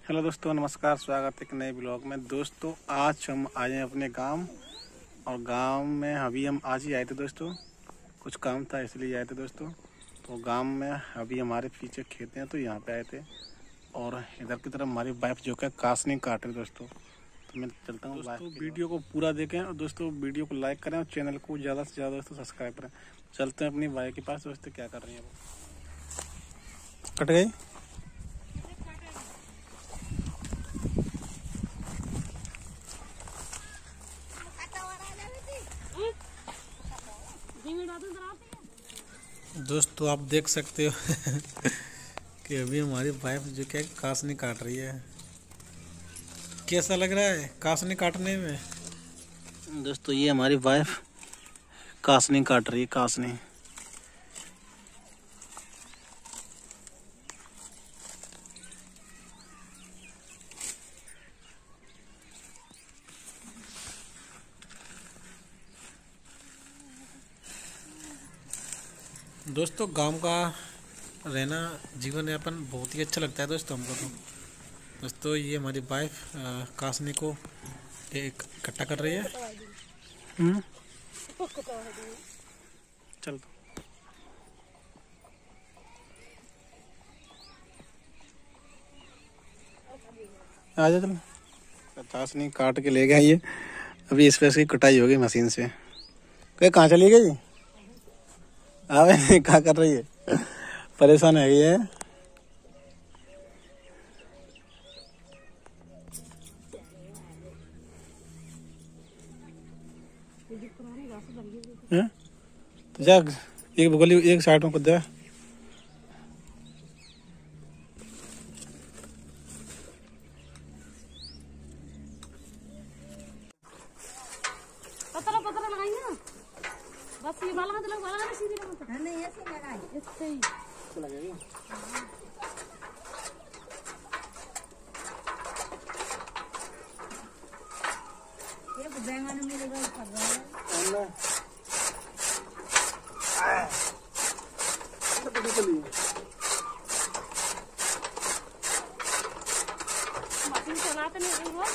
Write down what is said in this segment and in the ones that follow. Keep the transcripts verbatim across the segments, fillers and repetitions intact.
Hello दोस्तों, नमस्कार। स्वागत है एक नए ब्लॉग में। दोस्तों आज हम आए हैं अपने गांव, और गांव में अभी हम आज ही आए थे दोस्तों। कुछ काम था इसलिए आए थे दोस्तों। तो गांव में अभी हमारे पीछे खेत हैं, तो यहाँ पे आए थे। और इधर की तरफ हमारी वाइफ जो है कासनी काट रही दोस्तों। तो मैं चलता हूँ दोस्तों, वीडियो को पूरा देखें और दोस्तों वीडियो को लाइक करें और चैनल को ज़्यादा से ज़्यादा दोस्तों सब्सक्राइब करें। चलते हैं अपनी वाइफ के पास। दोस्तों क्या कर रही है वो? कट गई। दोस्तों आप देख सकते हो कि अभी हमारी वाइफ जो क्या कासनी काट रही है। कैसा लग रहा है कासनी काटने में? दोस्तों ये हमारी वाइफ कासनी काट रही है। कासनी दोस्तों गांव का रहना जीवन यापन बहुत ही अच्छा लगता है दोस्तों हमको। तो दोस्तों ये हमारी वाइफ कासनी को एक इकट्ठा कर रही है। चल आ जा, चल। कासनी काट के ले गया ये। अभी इस पे इसकी कटाई होगी मशीन से। कहीं कहाँ चली गई? आवे क्या कर रही है? परेशान है ये। हैं? तो जा एक बगली एक साइड में कुछ दे। पतला पतला लगाई ना, बस ये वाला हाथ लगा, वाला ना सीधी लगा। नहीं ऐसे लगाई, ऐसे ही लगेगी। ये बैंगन मिलेगा कर रहा है। मशीन चलाते नहीं वो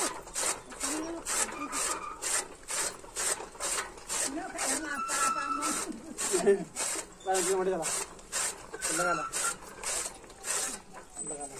लगा ला लगा ला।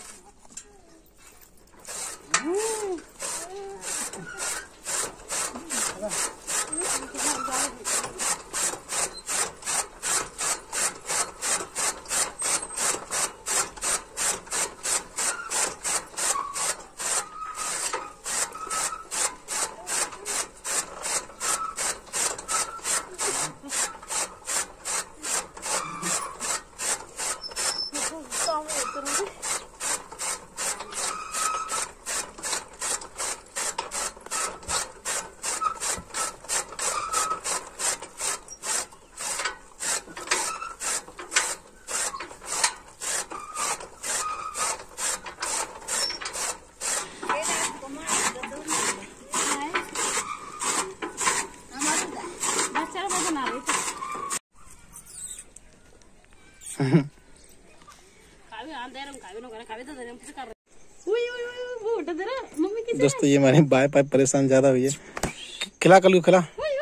दोस्तों ये हमारी बाय पाइप परेशान ज्यादा हुई है। खिला कल खिला।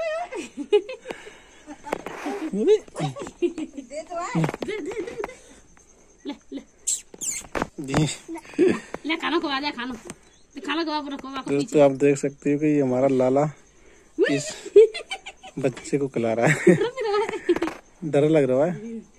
दोस्तों आप देख सकते हो कि ये हमारा लाला इस बच्चे को खिला रहा है। डर लग रहा है।